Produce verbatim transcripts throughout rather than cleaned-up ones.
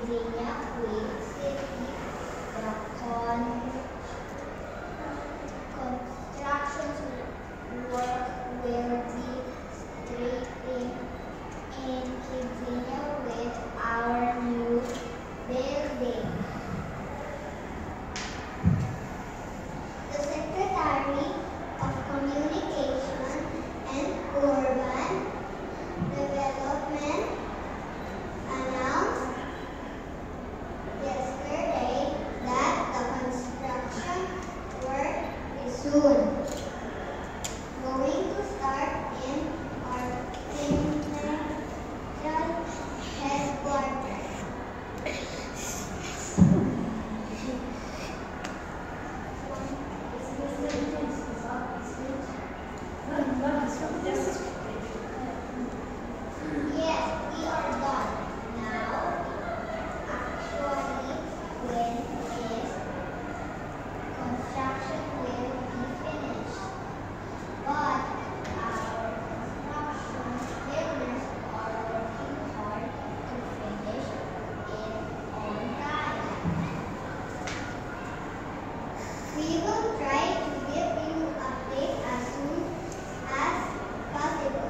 Kidzania Kuwait City. The con construction work will be starting in Kidzania with our new building. The Secretary of Communication and Urban Development announced yesterday that the construction work is soon going to start in our central headquarters. Yes, we are done. Now, actually, when is construction will be finished? But our construction builders are working hard to finish it on time. We will try to give you updates as soon as possible.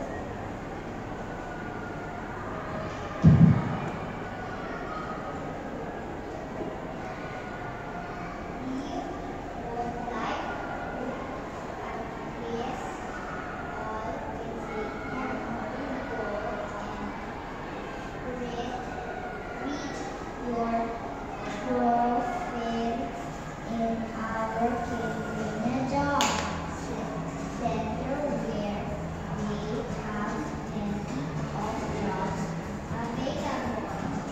Your profits in our Kidzania job center where we have plenty of jobs available.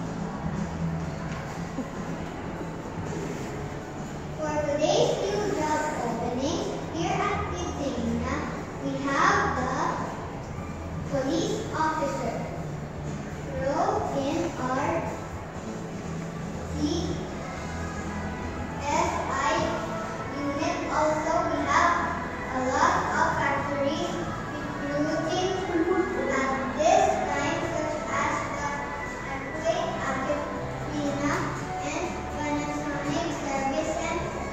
For today's new job opening here at Kidzania, we have the police officer. Row in our C S I unit. Also, we have a lot of factories recruiting at this time, such as the Earthquake, Agrippina, and Panasonic Service Center.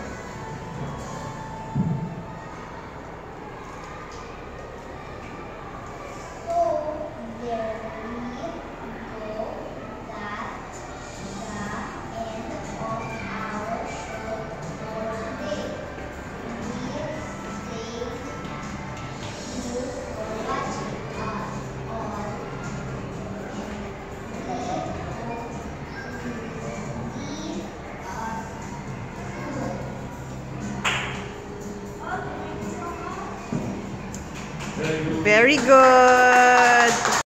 So, there we go. That the end of our show for today. We thank you for watching us all, and we hope you see us soon. Very good.